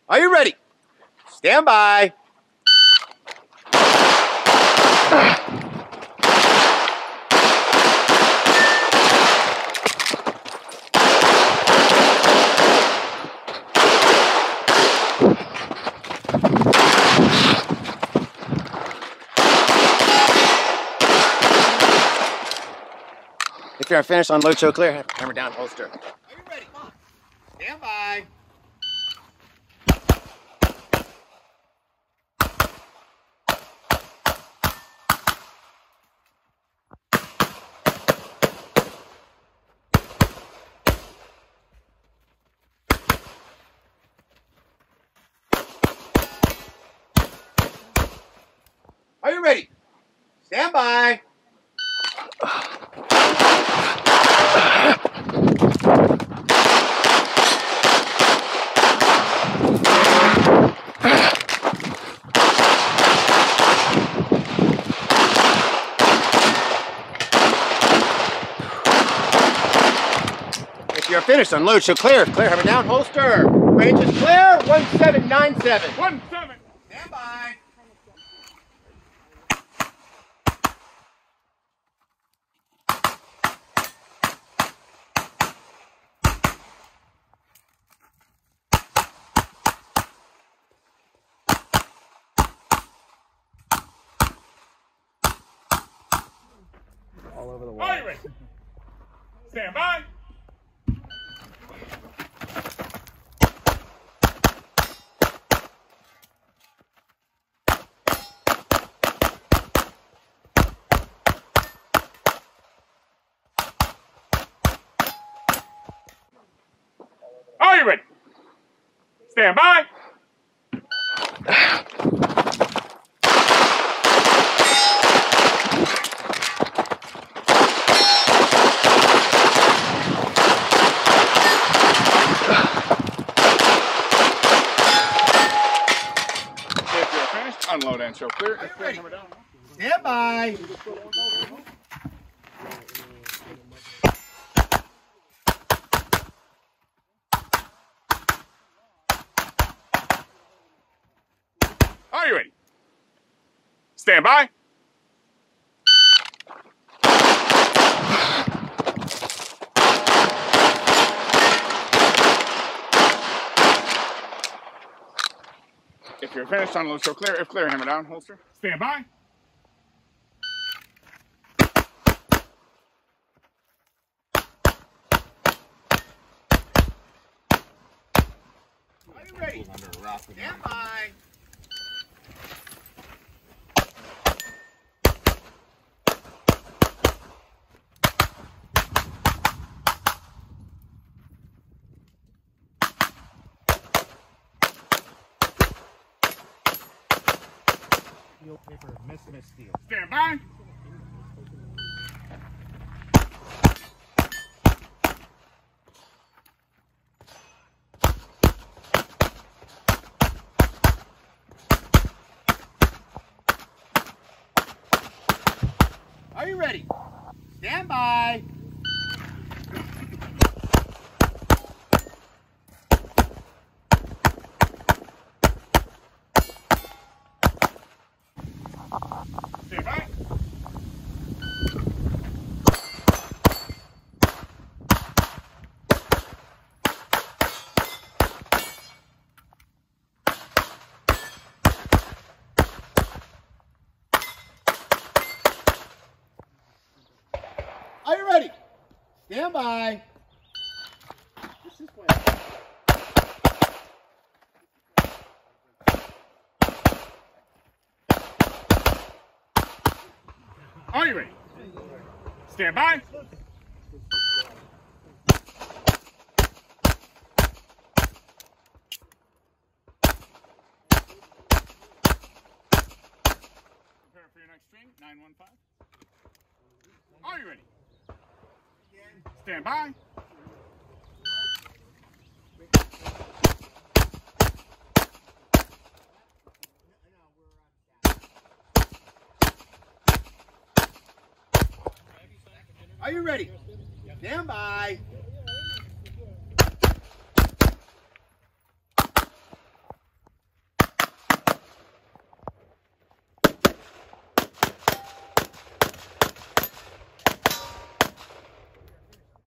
Are you ready? Stand by. If you're finished, unload, show clear, hammer down, holster. Are you ready? Stand by. Are you ready? Stand by. If you're finished, unload, show clear. Clear, hammer down, holster. Range is clear, 1797. 17. Stand by. All over the wall. Are you ready? Stand by. Are you ready? Stand by. If you're finished, unload and show clear. If clear, hammer down. Stand by. Are you ready? Stand by. If you're finished, unload, show clear. If clear, hammer down, holster. Stand by. Are you ready? Stand by. Steel paper, miss steel. Stand by. Are you ready? Stand by. Stand by. Are you ready? Stand by. Are you ready? Stand by. Prepare for your next string, 915. Are you ready? Stand by. Are you ready? Stand by.